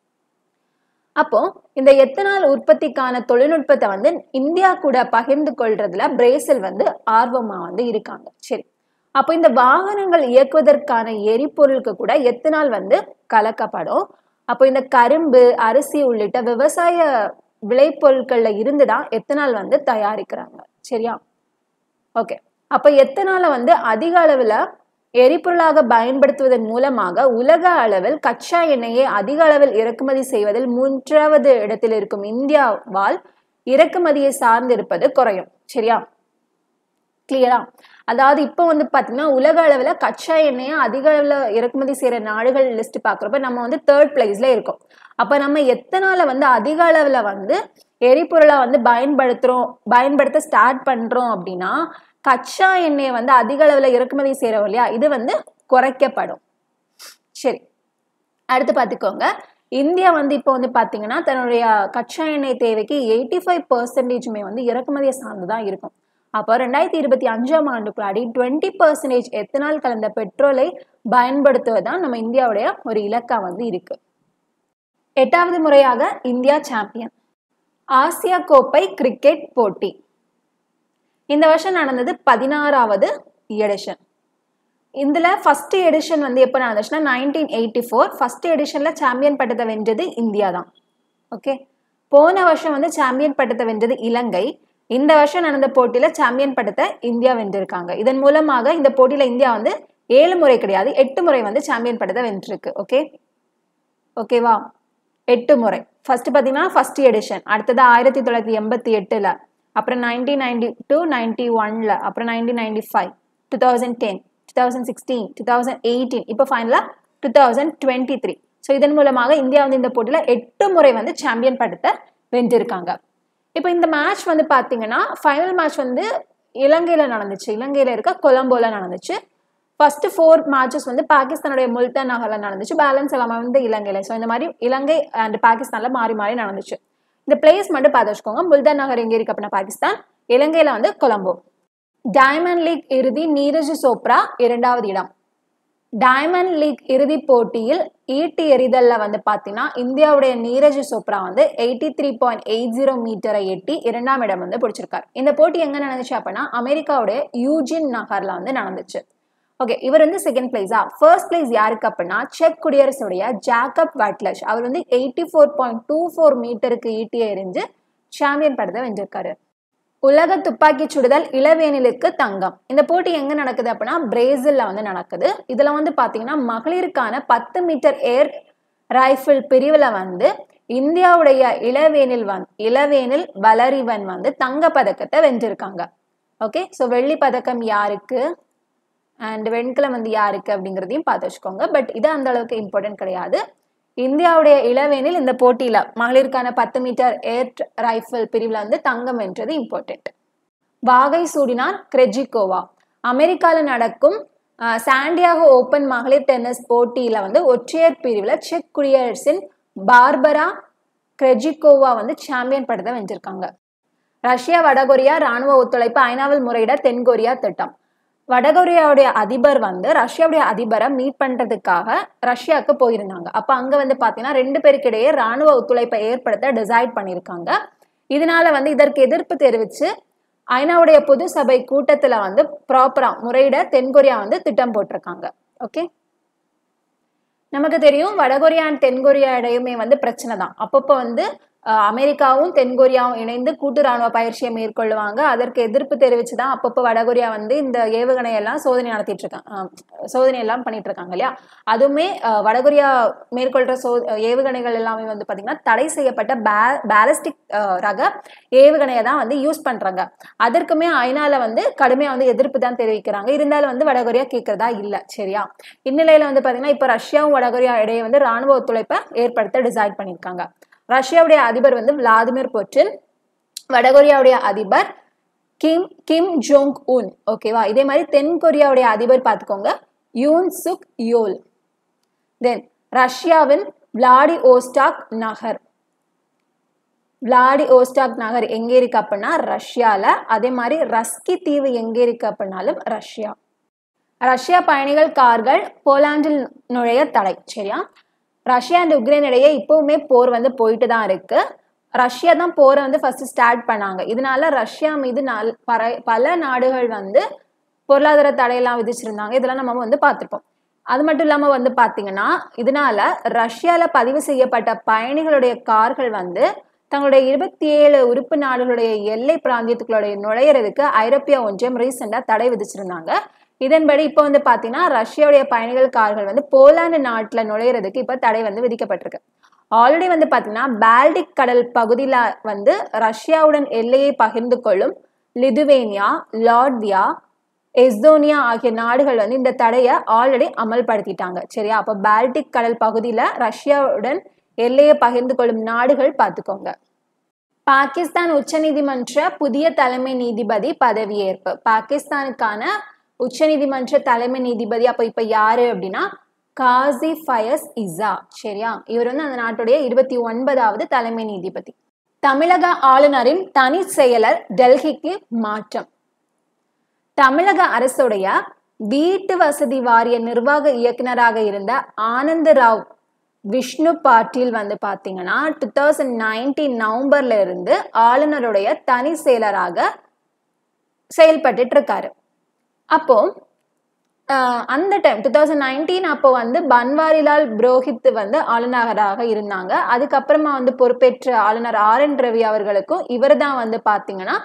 அப்போ இந்த எத்தனால் உற்பத்திக்கான தொழில்நுட்பத்தை வந்து இந்தியா கூட பகிர்ந்து கொள்றதுல பிரேசில் வந்து ஆர்வமா வந்து இருக்காங்க. சரி, அப்போ இந்த வாகனங்கள் இயக்குவதற்கான எரிபொருளுக்கு கூட எத்தனால் வந்து கலக்கப்படும். அப்போ இந்த கரும்பு, அரிசி உள்ளிட்ட விவசாய விளைபொருட்கள்ல இருந்துதான் எத்தனால் வந்து தயாரிக்கிறாங்க. சரியா? ஓகே. அப்ப எத்தனால வந்து அதிக அளவுல எரிபொருளாக பயன்படுத்துவதன் மூலமாக உலக அளவில் கச்சா எண்ணெயை அதிக அளவில் இறக்குமதி செய்வதில் 3வது இடத்தில் இருக்கும் இந்தியாவால் இறக்குமதியை சார்ந்திருப்பது குறையும். சரியா? கிளியரா? அதாவது இப்போ வந்து பாத்தீங்கன்னா உலக அளவுல கச்சா எண்ணெயை அதிக அளவுல இறக்குமதி செய்யற நாடுகள் லிஸ்ட் பாக்குறப்ப நம்ம வந்து 3rd பிளேஸ்ல இருக்கோம். அப்ப நம்ம எத்தனால வந்து அதிக அளவுல வந்து எரிபொருளை வந்து பயன்படுத்த ஸ்டார்ட் பண்றோம் அப்படின்னா கச்சா எண்ணெயை வந்து அதிக அளவுல இறக்குமதி செய்யறோம் இல்லையா, இது வந்து குறைக்கப்படும். சரி, அடுத்து பாத்துக்கோங்க. இந்தியா வந்து இப்போ வந்து பாத்தீங்கன்னா தன்னுடைய கச்சா எண்ணெய் தேவைக்கு 85% வந்து இறக்குமதியை சார்ந்துதான் இருக்கும். அப்போ 2025ஆம் ஆண்டுக்குள்ளாடி 20% எத்தனால் கலந்த பெட்ரோலை பயன்படுத்துவதுதான் நம்ம இந்தியாவுடைய ஒரு இலக்கா வந்து இருக்கு. 8வது முறையாக இந்தியா சாம்பியன். ஆசியா கோப்பை கிரிக்கெட் போட்டி இந்த வருஷம் நடந்தது 16வது எடிஷன். இதுல ஃபர்ஸ்ட் எடிஷன் வந்து எப்போ நடந்துச்சுன்னா 1984. ஃபர்ஸ்ட் எடிஷன்ல சாம்பியன் பட்டத்தை வென்றது இந்தியா தான். ஓகே. போன வருஷம் வந்து சாம்பியன் பட்டத்தை வென்றது இலங்கை. இந்த வருஷம் நடந்த போட்டியில சாம்பியன் பட்டத்தை இந்தியா வென்றிருக்காங்க. இதன் மூலமாக இந்த போட்டியில இந்தியா வந்து 7 முறை கிடையாது 8 முறை வந்து சாம்பியன் பட்டத்தை வென்றிருக்கு. ஓகேவா, 8 முறை. ஃபர்ஸ்ட் பாத்தீங்கன்னா ஃபர்ஸ்ட் எடிஷன், அடுத்தது 1988ல, அப்புறம் 1992, 91ல, அப்புறம் 1995, 2010, 2016, 2018, இப்போ ஃபைனலா 2023. ஸோ இதன் மூலமாக இந்தியா வந்து இந்த போட்டியில 8 முறை வந்து சாம்பியன் பட்டத்தை வென்றிருக்காங்க. இப்போ இந்த மேட்ச் வந்து பாத்தீங்கன்னா ஃபைனல் மேட்ச் வந்து இலங்கையில நடந்துச்சு. இலங்கையில இருக்க கொலம்போல நடந்துச்சு. ஃபர்ஸ்ட் 4 மேட்சஸ் வந்து பாகிஸ்தானுடைய முல்தான் நகர்ல நடந்துச்சு. பேலன்ஸ் எல்லாமே வந்து இலங்கையில. ஸோ இந்த மாதிரி இலங்கை அண்ட் பாகிஸ்தான்ல மாறி மாறி நடந்துச்சு. இந்த பிளேஸ் மட்டும் பார்த்து வச்சுக்கோங்க. முல்தான் நகர் எங்க இருக்கு அப்படின்னா பாகிஸ்தான், இலங்கையில வந்து கொலம்போ. டைமண்ட் லீக் இறுதி நீரஜ் சோப்ரா 2வது இடம். டைமண்ட் லீக் இறுதி போட்டியில் ஈட்டி எறிதல்ல வந்து பாத்தீங்கன்னா இந்தியாவுடைய நீரஜ் சோப்ரா வந்து 83.80 மீட்டரை எட்டி 2ஆம் இடம் வந்து பிடிச்சிருக்காரு. இந்த போட்டி எங்க நடந்துச்சு அப்படின்னா அமெரிக்காவுடைய யூஜின் நகர்ல வந்து நடந்துச்சு. ஓகே, இவர் வந்து செகண்ட் பிளேஸா. ஃபர்ஸ்ட் பிளேஸ் யாருக்கு அப்படின்னா செக் குடியரசுடைய ஜாக்கப் வாட்லஷ். அவர் வந்து 84.24 மீட்டருக்கு ஈட்டியை எறிஞ்சு சாம்பியன் பட்டத்தை வென்றிருக்காரு. உலக துப்பாக்கி சுடுதல் இளவேனிலுக்கு தங்கம். இந்த போட்டி எங்க நடக்குது அப்படின்னா பிரேசில்ல வந்து நடக்குது. இதுல வந்து பாத்தீங்கன்னா மகளிருக்கான 10 மீட்டர் ஏர் ரைபிள் பிரிவுல வந்து இந்தியாவுடைய இளவேனில் வளரிவன் வந்து தங்க பதக்கத்தை வென்றிருக்காங்க. ஓகே, ஸோ வெள்ளி பதக்கம் யாருக்கு அண்ட் வெண்கலம் வந்து யாருக்கு அப்படிங்கிறதையும் பார்த்து வச்சுக்கோங்க. பட் இது அந்த அளவுக்கு இம்பார்ட்டன்ட் கிடையாது. இந்தியாவுடைய இளவேனில் இந்த போட்டியில மகளிருக்கான 10 மீட்டர் ஏர் ரைபிள் பிரிவுல வந்து தங்கம் வென்றது இம்பார்ட்டன்ட். வாகை சூடினார் கிரெஜிகோவா. அமெரிக்கால நடக்கும் சாண்டியாகோ ஓபன் மகளிர் டென்னிஸ் போட்டியில வந்து ஒற்றையர் பிரிவுல செக் குடியரசின் பார்பரா கிரெஜிகோவா வந்து சாம்பியன் பட்டத்தை வென்றிருக்காங்க. ரஷ்யா வடகொரியா ராணுவ ஒத்துழைப்பு ஐநாவில் முறையிட தென்கொரியா திட்டம். வடகொரியாவுடைய அதிபர் வந்து ரஷ்யாவுடைய அதிபரை மீட் பண்றதுக்காக ரஷ்யாவுக்கு போயிருந்தாங்க. அப்ப அங்க வந்து பாத்தீங்கன்னா 2 பேருக்கு இடையே ராணுவ ஒத்துழைப்பை ஏற்படுத்த டிசைட் பண்ணிருக்காங்க. இதனால வந்து இதற்கு எதிர்ப்பு தெரிவிச்சு ஐநாவுடைய பொது சபை கூட்டத்துல வந்து ப்ராப்பரா முறையிட தென்கொரியா வந்து திட்டம் போட்டிருக்காங்க. ஓகே, நமக்கு தெரியும் வடகொரியா அண்ட் தென்கொரியா இடையுமே வந்து பிரச்சனை தான். அப்பப்போ வந்து அமெரிக்காவும் தென்கொரியாவும் இணைந்து கூட்டு ராணுவ பயிற்சியை மேற்கொள்ளுவாங்க. அதற்கு எதிர்ப்பு தெரிவிச்சுதான் அப்பப்போ வடகொரியா வந்து இந்த ஏவுகணை எல்லாம் சோதனை எல்லாம் பண்ணிட்டு இருக்காங்க இல்லையா. அதுவுமே வடகொரியா மேற்கொள்ற ஏவுகணைகள் எல்லாமே வந்து பாத்தீங்கன்னா தடை செய்யப்பட்ட பேலிஸ்டிக் ரக ஏவுகணையை தான் வந்து யூஸ் பண்றாங்க. அதற்குமே ஐநால வந்து கடுமையா வந்து எதிர்ப்பு தான் தெரிவிக்கிறாங்க. இருந்தாலும் வந்து வடகொரியா கேட்கறதா இல்ல. சரியா, இந்நிலையில வந்து பாத்தீங்கன்னா இப்ப ரஷ்யாவும் வடகொரியா இடையே வந்து ராணுவ ஒத்துழைப்பை ஏற்படுத்த டிசைட் பண்ணிருக்காங்க. ரஷ்யாவுடைய அதிபர் வந்து விளாடிமிர் புட்டின், வடகொரியாவுடைய அதிபர் கிம் ஜோங் உன். ஓகேவா, இதே மாதிரி தென்கொரியாவுடைய அதிபர் பார்த்துக்கோங்க யூன் சுக் யோல். தென் ரஷ்யாவின் விளாடிவோஸ்டாக் நகர் எங்க இருக்கு அப்படின்னா ரஷ்யால. அதே மாதிரி ரஸ்கி தீவு எங்க இருக்கு அப்படின்னாலும் ரஷ்யா பயணிகள் கார்கள் போலாண்டில் நுழைய தடை. சரியா, ரஷ்யா அண்ட் உக்ரைன் இடையே இப்பவுமே போர் வந்து போயிட்டு தான் இருக்கு. ரஷ்யா தான் போரை வந்து ஃபர்ஸ்ட் ஸ்டார்ட் பண்ணாங்க. இதனால ரஷ்யா மீது பல நாடுகள் வந்து பொருளாதார தடையெல்லாம் விதிச்சிருந்தாங்க. இதெல்லாம் நம்ம வந்து பார்த்துருப்போம். அது மட்டும் இல்லாம வந்து பாத்தீங்கன்னா இதனால ரஷ்யால பதிவு செய்யப்பட்ட பயணிகளுடைய கார்கள் வந்து தங்களுடைய 27 உறுப்பு நாடுகளுடைய எல்லை பிராந்தியத்துக்களுடைய நுழையிறதுக்கு ஐரோப்பிய ஒன்றியம் ரீசெண்டா தடை விதிச்சிருந்தாங்க. இதன்படி இப்போ வந்து பாத்தீங்கன்னா ரஷ்யாவுடைய பயணிகள் கார்கள் வந்து போலாந்து நாட்டுல நுழையிறதுக்கு இப்ப தடை வந்து விதிக்கப்பட்டிருக்கு. ஆல்ரெடி வந்து பாத்தீங்கன்னா பால்டிக் கடல் பகுதியில வந்து ரஷ்யாவுடன் எல்லையை பகிர்ந்து கொள்ளும் லிதுவேனியா, லாட்வியா, எஸ்தோனியா ஆகிய நாடுகள் வந்து இந்த தடையை ஆல்ரெடி அமல்படுத்திட்டாங்க. சரியா, அப்ப பால்டிக் கடல் பகுதியில ரஷ்யாவுடன் எல்லையை பகிர்ந்து கொள்ளும் நாடுகள் பார்த்துக்கோங்க. பாகிஸ்தான் உச்சநீதிமன்ற புதிய தலைமை நீதிபதி பதவியேற்பு. பாகிஸ்தானுக்கான உச்சநீதிமன்ற தலைமை நீதிபதி அப்ப இப்ப யாரு அப்படின்னா காசி ஃபயஸ் இசா. சரியா, இவர் வந்து அந்த நாட்டுடைய 29வது தலைமை நீதிபதி. தமிழக ஆளுநரின் தனி செயலர் டெல்லிக்கு மாற்றம். தமிழக அரசுடைய வீட்டு வசதி வாரிய நிர்வாக இயக்குநராக இருந்த ஆனந்த ராவ் விஷ்ணு பாட்டீல் வந்து பாத்தீங்கன்னா 2019 நவம்பர்ல இருந்து ஆளுநருடைய தனி செயலராக செயல்பட்டு இருக்காரு. அப்போ அந்த டைம் 2019 அப்போ வந்து பன்வாரிலால் புரோஹித் வந்து ஆளுநராக இருந்தாங்க. அதுக்கப்புறமா வந்து பொறுப்பேற்ற ஆளுநர் RN ரவி அவர்களுக்கும் இவர் தான் வந்து பாத்தீங்கன்னா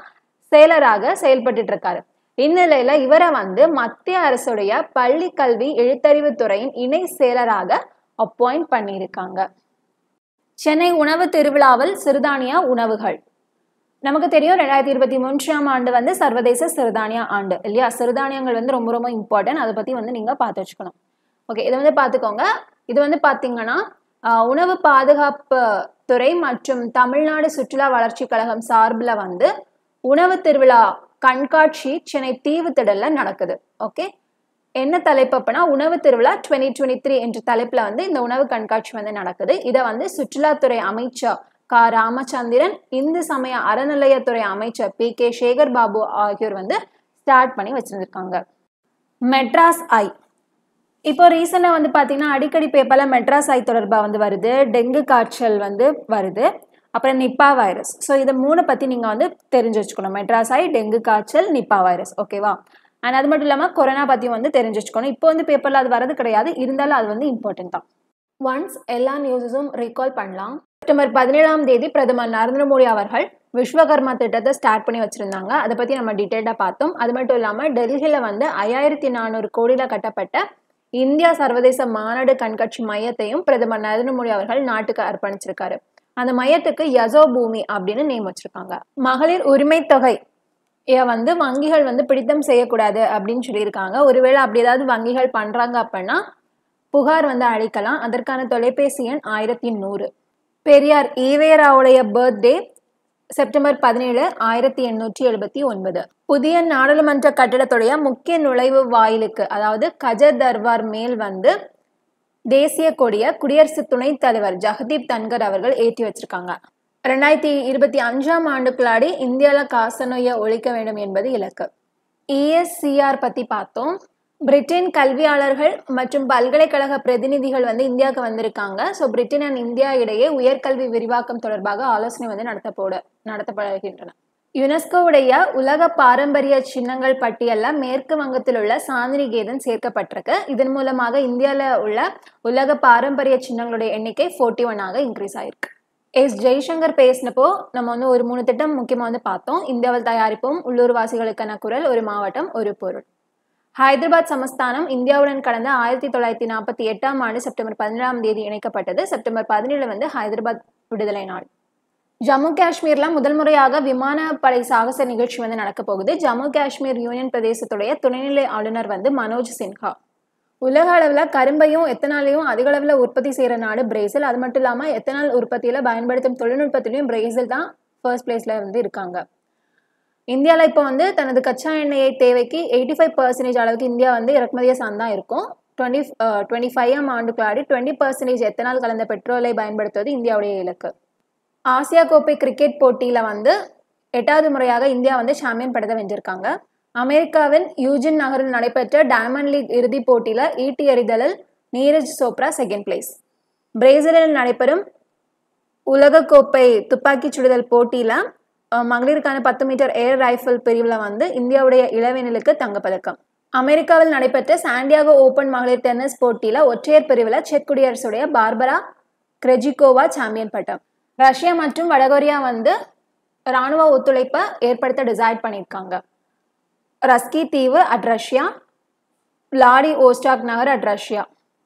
செயலராக செயல்பட்டு இருக்காரு. இந்நிலையில இவரை வந்து மத்திய அரசுடைய பள்ளி கல்வி எழுத்தறிவு துறையின் இணை செயலராக அப்பாயிண்ட் பண்ணியிருக்காங்க. சென்னை உணவு திருவிழாவில் சிறுதானிய உணவுகள். நமக்கு தெரியும் 2023 ஆண்டு வந்து சர்வதேச சிறுதானிய ஆண்டு இல்லையா? சிறுதானியங்கள் வந்து ரொம்ப ரொம்ப இம்பார்ட்டன்ட். அதை பத்தி வந்து நீங்க பார்த்து வச்சுக்கணும். ஓகே, இதை வந்து பார்த்துக்கோங்க. இது வந்து பார்த்தீங்கன்னா உணவு பாதுகாப்பு துறை மற்றும் தமிழ்நாடு சுற்றுலா வளர்ச்சி கழகம் சார்பில் வந்து உணவு திருவிழா கண்காட்சி சென்னை தீவுத்திடல்ல நடக்குது. ஓகே, என்ன தலைப்பு அப்படின்னா உணவு திருவிழா 2023 என்ற தலைப்புல வந்து இந்த உணவு கண்காட்சி வந்து நடக்குது. இதை வந்து சுற்றுலாத்துறை அமைச்சர் க ராமச்சந்திரன், இந்து சமய அறநிலையத்துறை அமைச்சர் PK சேகர் பாபு ஆகியோர் வந்து ஸ்டார்ட் பண்ணி வச்சிருந்திருக்காங்க. மெட்ராஸ் ஐ. இப்போ ரீசெண்டாக வந்து பார்த்தீங்கன்னா அடிக்கடி பேப்பர்ல மெட்ராஸ் ஐ தொடர்பாக வந்து வருது. டெங்கு காய்ச்சல் வந்து வருது, அப்புறம் நிப்பா வைரஸ். ஸோ இதை 3 பற்றி நீங்கள் வந்து தெரிஞ்சு வச்சுக்கணும். மெட்ராஸ் ஐ, டெங்கு காய்ச்சல், நிப்பா வைரஸ். ஓகேவா? அண்ட் அது மட்டும் இல்லாமல் கொரோனா பற்றியும் வந்து தெரிஞ்சு வச்சுக்கணும். இப்போ வந்து பேப்பரில் அது வரது கிடையாது, இருந்தாலும் அது வந்து இம்பார்ட்டன்ட் தான். ஒன்ஸ் எல்லா நியூஸஸும் ரீகால் பண்ணலாம். செப்டம்பர் 17 பிரதமர் நரேந்திர மோடி அவர்கள் விஸ்வகர்மா திட்டத்தை ஸ்டார்ட் பண்ணி வச்சிருந்தாங்க. அதை பற்றி நம்ம டீட்டெயிலாக பார்த்தோம். அது மட்டும் இல்லாமல் டெல்லியில் வந்து 5400 கோடியில் கட்டப்பட்ட இந்தியா சர்வதேச மாநாடு கண்காட்சி மையத்தையும் பிரதமர் நரேந்திர மோடி அவர்கள் நாட்டுக்கு அர்ப்பணிச்சிருக்காரு. அந்த மையத்துக்கு யசோ பூமி அப்படின்னு நேம் வச்சிருக்காங்க. மகளிர் உரிமை தொகை வந்து வங்கிகள் வந்து பிடித்தம் செய்யக்கூடாது அப்படின்னு சொல்லியிருக்காங்க. ஒருவேளை அப்படி ஏதாவது வங்கிகள் பண்றாங்க அப்படின்னா புகார் வந்து அளிக்கலாம். அதற்கான தொலைபேசி எண் 1100. பெரியார் ஈவேராவுடைய பர்த்டே செப்டம்பர் 17, 1879. புதிய நாடாளுமன்ற கட்டிடத்துடைய முக்கிய நுழைவு வாயிலுக்கு, அதாவது கஜர் தர்பார் மேல் வந்து தேசிய கொடிய குடியரசு துணைத் தலைவர் ஜெகதீப் தன்கர் அவர்கள் ஏற்றி வச்சிருக்காங்க. 2025 ஆண்டுக்குள்ளாடி இந்தியாவில் காசநோயை ஒழிக்க வேண்டும் என்பது இலக்கு. ESCR பத்தி பார்த்தோம். பிரிட்டன் கல்வியாளர்கள் மற்றும் பல்கலைக்கழக பிரதிநிதிகள் வந்து இந்தியாவுக்கு வந்திருக்காங்க. ஸோ பிரிட்டன் அண்ட் இந்தியா இடையே உயர்கல்வி விரிவாக்கம் தொடர்பாக ஆலோசனை வந்து நடத்தப்படுகின்றன. யுனெஸ்கோவுடைய உலக பாரம்பரிய சின்னங்கள் பட்டியலில் மேற்கு வங்கத்தில் உள்ள சாந்தினிகேதன் சேர்க்கப்பட்டிருக்கு. இதன் மூலமாக இந்தியாவில் உள்ள உலக பாரம்பரிய சின்னங்களுடைய எண்ணிக்கை 41ஆக இன்க்ரீஸ் ஆயிருக்கு. ஜெய்சங்கர் பேசினப்போ நம்ம வந்து ஒரு 3 திட்டம் முக்கியமாக வந்து பார்த்தோம். இந்தியாவில் தயாரிப்போம், உள்ளூர்வாசிகளுக்கான குரல், ஒரு மாவட்டம் ஒரு பொருள். ஹைதராபாத் சமஸ்தானம் இந்தியாவுடன் கடந்த 1948 ஆண்டு செப்டம்பர் 17 இணைக்கப்பட்டது. செப்டம்பர் 17 வந்து ஹைதராபாத் விடுதலை நாள். ஜம்மு காஷ்மீர்ல முதல் முறையாக விமானப்படை சாகச நிகழ்ச்சி வந்து நடக்க போகுது. ஜம்மு காஷ்மீர் யூனியன் பிரதேசத்துடைய துணைநிலை ஆளுநர் வந்து மனோஜ் சின்ஹா. உலக அளவில் கரும்பையும் எத்தனாலையும் அதிக அளவில் உற்பத்தி செய்கிற நாடு பிரேசில். அது மட்டும் இல்லாமல் எத்தனால் உற்பத்தியில் பயன்படுத்தும் தொழில்நுட்பத்திலையும் பிரேசில் தான் ஃபர்ஸ்ட் பிளேஸ்ல வந்து இருக்காங்க. இந்தியாவில் இப்போ வந்து தனது கச்சா எண்ணெயை தேவைக்கு 85% அளவுக்கு இந்தியா வந்து இறக்குமதியை சார்ந்தான் இருக்கும். 2025 ஆண்டுக்குள்ளாடி 20% எத்தனால் கலந்த பெட்ரோலை பயன்படுத்துவது இந்தியாவுடைய இலக்கு. ஆசியா கோப்பை கிரிக்கெட் போட்டியில் வந்து 8வது முறையாக இந்தியா வந்து சாம்பியன் பட்டத்தை வென்றிருக்காங்க. அமெரிக்காவின் யூஜின் நகரில் நடைபெற்ற டைமண்ட் லீக் இறுதிப் போட்டியில் ஈட்டி எறிதலில் நீரஜ் சோப்ரா செகண்ட் பிளேஸ். பிரேசிலில் நடைபெறும் உலகக்கோப்பை துப்பாக்கி சுடுதல் போட்டியில் மகளிருக்கான 10 மீட்டர் ஏர் ரைஃபிள் பிரிவில் வந்து இந்தியாவுடைய இளவேனிலுக்கு தங்கப்பதக்கம். அமெரிக்காவில் நடைபெற்ற சாண்டியாகோ ஓபன் மகளிர் டென்னிஸ் போட்டியில் ஒற்றையர் பிரிவில் செக் குடியரசுடைய பார்பரா கிரெஜிகோவா சாம்பியன் பட்டம். ரஷ்யா மற்றும் வடகொரியா வந்து இராணுவ ஒத்துழைப்பை ஏற்படுத்த டிசைட் பண்ணியிருக்காங்க. ரஸ்கி தீவு அட் ரஷ்யா, விளாடி ஓஸ்டாக் நகர் அட் ரஷ்யா.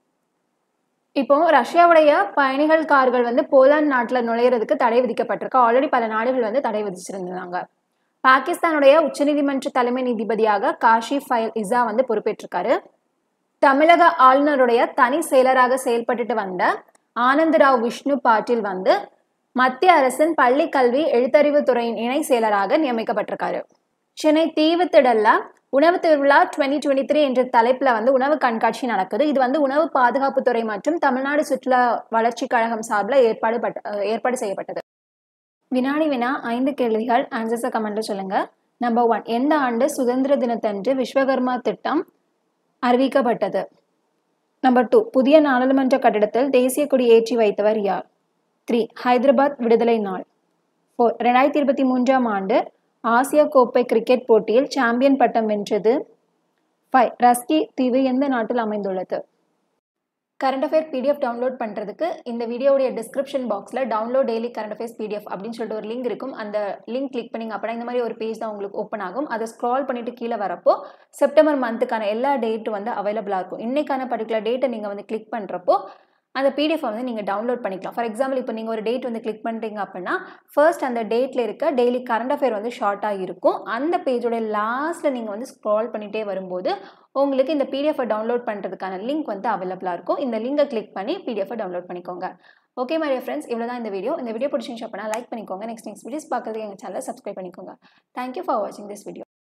இப்போ ரஷ்யாவுடைய பயணிகள் கார்கள் வந்து போலாந்து நாட்டில் நுழையிறதுக்கு தடை விதிக்கப்பட்டிருக்கு. ஆல்ரெடி பல நாடுகள் வந்து தடை விதிச்சிருந்தாங்க. பாகிஸ்தானுடைய உச்சநீதிமன்ற தலைமை நீதிபதியாக காஷி ஃபைல் இசா வந்து பொறுப்பேற்றிருக்காரு. தமிழக ஆளுநருடைய தனி செயலராக செயல்பட்டு வந்த ஆனந்தராவ் விஷ்ணு பாட்டீல் வந்து மத்திய அரசின் பள்ளி கல்வி எழுத்தறிவு துறையின் இணை செயலராக நியமிக்கப்பட்டிருக்காரு. சென்னை தீவுத்திடல்ல உணவு திருவிழா 2023 என்ற தலைப்புல வந்து உணவு கண்காட்சி நடக்குது. இது வந்து உணவு பாதுகாப்புத்துறை மற்றும் தமிழ்நாடு சுற்றுலா வளர்ச்சி கழகம் சார்பில் ஏற்பாடு செய்யப்பட்டது. வினாடி வினா 5 கேள்விகள். ஆன்சர்ஸை கமெண்ட்ல சொல்லுங்க. நம்பர் 1, எந்த ஆண்டு சுதந்திர தினத்தன்று விஸ்வகர்மா திட்டம் அறிவிக்கப்பட்டது? நம்பர் 2, புதிய நாடாளுமன்ற கட்டிடத்தில் தேசிய கொடி ஏற்றி வைத்தவர் யார்? 3, ஹைதராபாத் விடுதலை நாள். 4, 2023 ஆண்டு ஆசியா கோப்பை கிரிக்கெட் போட்டியில் சாம்பியன் பட்டம் வென்றது. 5, ரஸ்கி தீவு எந்த நாட்டில் அமைந்துள்ளது? கரண்ட் அஃபேர் பிடிஎஃப் டவுன்லோட் பண்ணுறதுக்கு இந்த வீடியோடைய டிஸ்கிரிப்ஷன் பாக்ஸில் download daily current affairs PDF அப்படின்னு சொல்லிட்டு ஒரு லிங்க் இருக்கும். அந்த லிங்க் கிளிக் பண்ணிங்க அப்படின்னா இந்த மாதிரி ஒரு பேஜ் தான் உங்களுக்கு ஓப்பன் ஆகும். அதை ஸ்க்ரால் பண்ணிட்டு கீழே வரப்போ செப்டம்பர் மந்த்துக்கான எல்லா டேட்டும் வந்து அவைலபிளாக இருக்கும். இன்னைக்கான பர்டிகுலர் டேட்டை நீங்கள் வந்து கிளிக் பண்ணுறப்போ அந்த பிடிஎஃப் வந்து நீங்கள் டவுன்லோட் பண்ணிக்கலாம். ஃபார் எக்ஸாம்பிள் இப்போ நீங்கள் ஒரு டேட் வந்து கிளிக் பண்ணுறீங்க அப்படின்னா ஃபர்ஸ்ட் அந்த டேட்டில் இருக்க டெய்லி கரண்ட் அஃபேர் வந்து ஷார்ட்டாக இருக்கும். அந்த பேஜோட லாஸ்ட்டில் நீங்கள் வந்து ஸ்க்ரால் பண்ணிகிட்டே வரும்போது உங்களுக்கு இந்த பிடிஎஃபை டவுன்லோட் பண்ணுறதுக்கான லிங்க் வந்து அவைலபிளாக இருக்கும். இந்த லிங்கை கிளிக் பண்ணி பிடிஎஃபை டவுன்லோட் பண்ணிக்கோங்க. ஓகே மை டியர் ஃப்ரெண்ட்ஸ், இவ்வளோ தான் இந்த வீடியோ. இந்த வீடியோ பிடிச்சிருந்துச்சு அப்படின்னா லைக் பண்ணிக்கோங்க. நெக்ஸ்ட் வீடியோஸ் பார்க்குறதுக்கு எங்கள் சேனலை சப்ஸ்கிரைப் பண்ணிக்கோங்க. தேங்க்யூ ஃபார் வாட்சிங் திஸ் வீடியோ.